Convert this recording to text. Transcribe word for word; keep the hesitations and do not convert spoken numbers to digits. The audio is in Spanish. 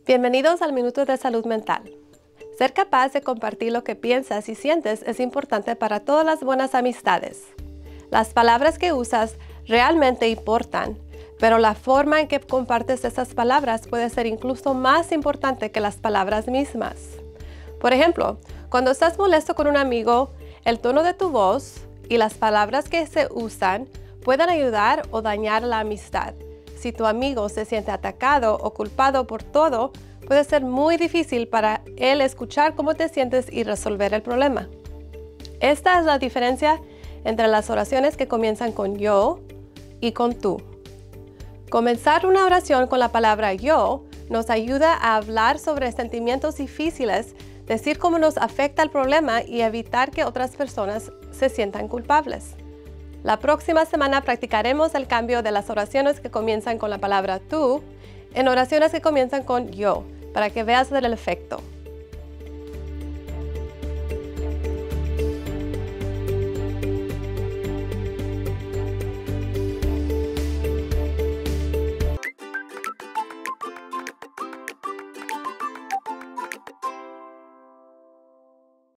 Bienvenidos al Minuto de Salud Mental. Ser capaz de compartir lo que piensas y sientes es importante para todas las buenas amistades. Las palabras que usas realmente importan, pero la forma en que compartes esas palabras puede ser incluso más importante que las palabras mismas. Por ejemplo, cuando estás molesto con un amigo, el tono de tu voz y las palabras que se usan pueden ayudar o dañar la amistad. Si tu amigo se siente atacado o culpado por todo, puede ser muy difícil para él escuchar cómo te sientes y resolver el problema. Esta es la diferencia entre las oraciones que comienzan con yo y con tú. Comenzar una oración con la palabra yo nos ayuda a hablar sobre sentimientos difíciles, decir cómo nos afecta el problema y evitar que otras personas se sientan culpables. La próxima semana practicaremos el cambio de las oraciones que comienzan con la palabra tú en oraciones que comienzan con yo, para que veas el efecto.